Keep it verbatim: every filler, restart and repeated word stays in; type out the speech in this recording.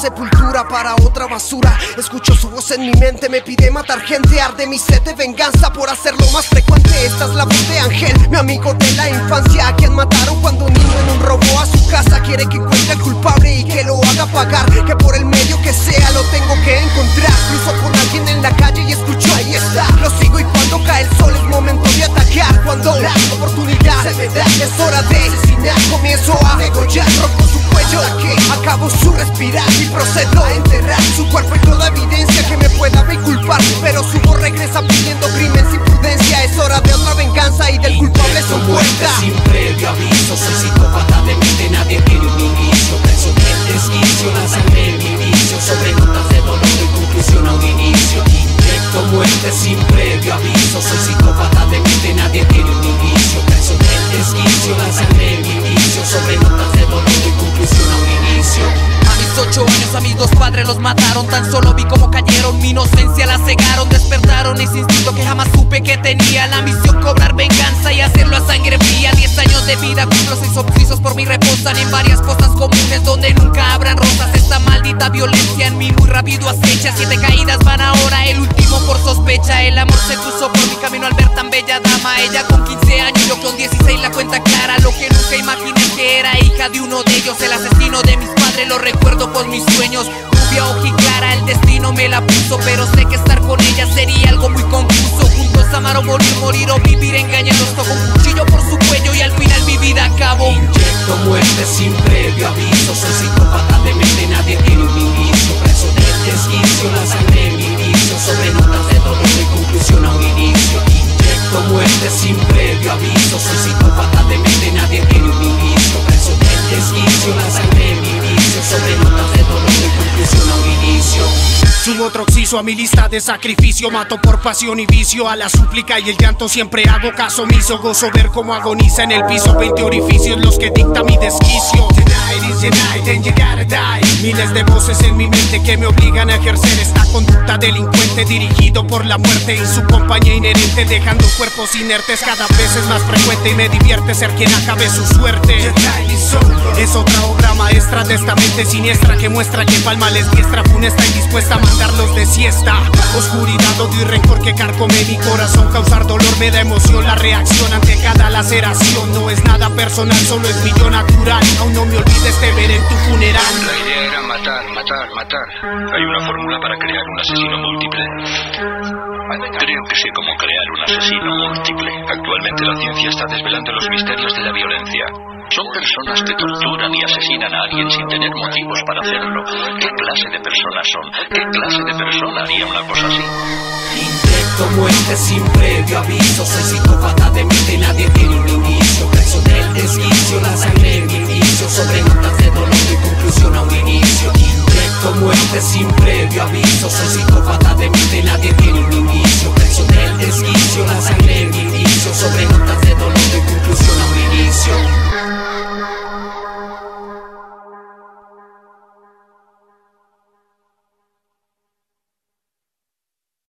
sepultura para otra basura. Escucho su voz en mi mente, me pide matar gente. Arde mi sed de venganza por hacerlo más frecuente. Esta es la voz de Ángel, mi amigo de la infancia, a quien mataron cuando niño en un robo a su casa. Quiere que encuentre al culpable y que lo haga pagar, que por el medio que sea lo tengo que encontrar. Cruzo con alguien en la calle y escucho, ahí está. Lo sigo y cuando cae el sol es momento de atacar. Cuando la oportunidad se me da, es hora de asesinar. Comienzo a degollar, rompo su cuello, que acabo su respirar y procedo a enterrar su cuerpo y toda evidencia que me pueda inculpar. Pero su voz regresa pidiendo crimen sin prudencia. Es hora de otra venganza y del culpable su muerte. Sin previo aviso, soy psicópata de mente, nadie tiene un inicio. Preso del desquicio, la sangre en mi vicio. Sobre notas de dolor y conclusión a un inicio. Inyecto muerte sin previo aviso, soy psicópata de mente, nadie tiene un inicio. Preso del desquicio, la sangre en mi vicio. Sobre notas de dolor y conclusión a un inicio. A mis ocho años a mis dos padres los mataron. Tan solo vi cómo cayeron, mi inocencia la cegaron. Despertaron ese instinto que jamás supe que tenía. La misión cobrar venganza y hacerlo a sangre fría. Diez años de vida, cumplo seis obsesos por mí reposan en varias cosas comunes donde nunca habrán rosas. Esta maldita violencia en mí muy rápido acecha. Siete caídas van ahora, el último por sospecha. El amor se cruzó por mi camino al ver tan bella dama. Ella con quince años, yo con dieciséis, la cuenta clara. Lo que nunca imaginé que era hija de uno de ellos. El asesino de mis padres lo recuerdo por mis sueños. Rubia ojiclara, el destino me la puso, pero sé que estar con ella sería algo muy confuso. Juntos amar o morir, morir o vivir engañados. Toco un cuchillo por su cuello y al final mi vida acabó. Inyecto muerte sin previo aviso, soy psicópata de mente, nadie tiene un inicio. Preso del desquicio, la sangre en mi vicio. Sobre notas de dolor y conclusión a un inicio. Inyecto muerte sin previo aviso, soy psicópata de mente, nadie tiene un inicio. Preso del desquicio, la sangre en mi vicio. Sobre notas de dolor y conclusión a un inicio. Sumo otro oxiso a mi lista de sacrificio. Mato por pasión y vicio, a la súplica y el llanto siempre hago caso omiso. Gozo ver cómo agoniza en el piso. Veinte orificios los que dicta mi desquicio. Tonight is the night and you gotta die. Miles de voces en mi mente que me obligan a ejercer esta conducta delincuente. Dirigido por la muerte y su compañía inherente, dejando cuerpos inertes cada vez es más frecuente. Y me divierte ser quien acabe su suerte. Es otra obra maestra de esta mente siniestra que muestra que palma les diestra funesta y dispuesta a mandarlos de siesta. Oscuridad, odio y rencor que carcome mi corazón. Causar dolor me da emoción, la reacción ante cada laceración. No es nada personal, solo es mi yo natural. Aún no me olvides de ver en tu funeral. La idea era matar, matar, matar. Hay una fórmula para crear un asesino múltiple. Creo que sé cómo crear un asesino múltiple. Actualmente la ciencia está desvelando los misterios de la violencia. Son personas que torturan y asesinan a alguien sin tener motivos para hacerlo. ¿Qué clase de personas son? ¿Qué clase de persona haría una cosa así? Inyecto muerte sin previo aviso, soy psicópata de mente, nadie tiene un inicio.